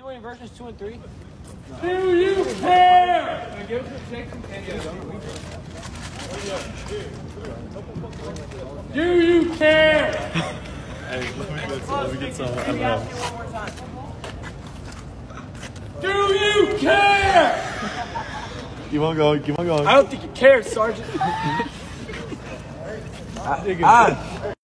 doing versions 2 and 3? Do you care? Give us a 6 and 10. Do you care? Hey, let me get some. Let me ask you one more time. Do you care? Keep on going. Keep on going. I don't think you care, Sergeant.